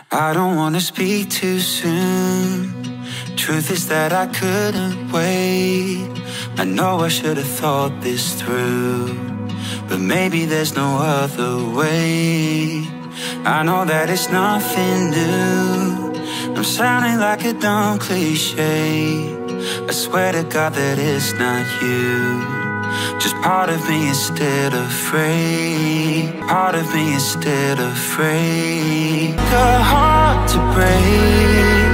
I don't wanna speak too soon. Truth is that I couldn't wait. I know I should've thought this through, but maybe there's no other way. I know that it's nothing new. I'm sounding like a dumb cliche. I swear to God that it's not you. Just part of me is still afraid. Part of me is still afraid. A heart to break,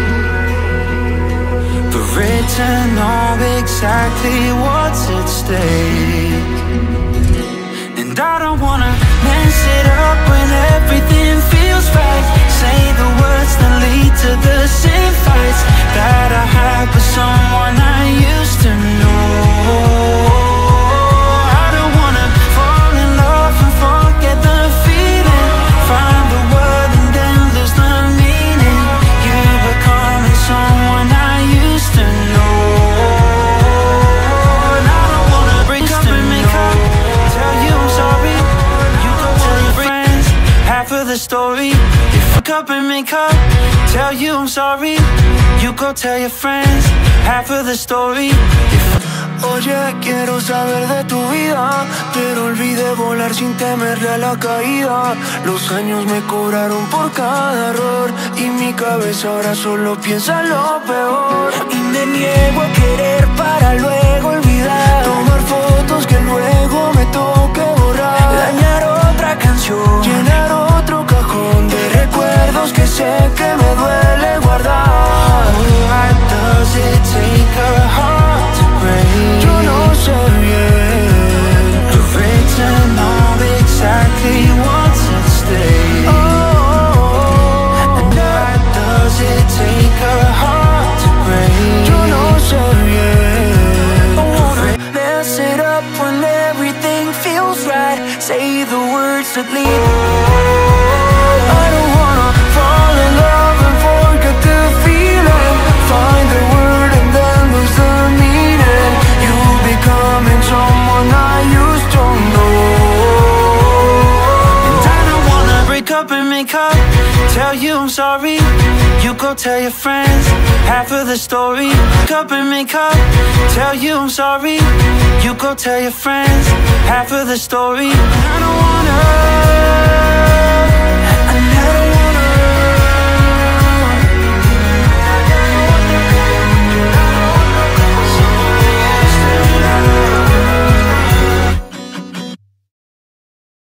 for it to know exactly what's at stake. And I don't wanna mess it up when everything feels right. Say the words that lead to the same fights that I had with someone I used to know. Story. If I wake up and make up, tell you I'm sorry, you go tell your friends half of the story. Oye, quiero saber de tu vida, pero olvidé volar sin temerle a la caída. Los años me cobraron por cada error y mi cabeza ahora solo piensa en lo peor. Y me niego a querer para luego olvidar, tomar fotos que luego me toque borrar, dañar otra canción, llenar otro cajón de recuerdos que sé que me duele guardar. Why does it take a heart to break? Yo no sé bien, for it to know exactly what's at stake. And why does it take a heart to break? yo no sé bien. I wanna mess it up when everything feels right. Say the words that lead. I don't wanna fall in love and forget the feeling. Find the word and then lose the meaning. You becoming someone I used to know. And I don't wanna break up and make up, tell you I'm sorry, you go tell your friends half of the story. Break up and make up, tell you I'm sorry, you go tell your friends half of the story. I don't wanna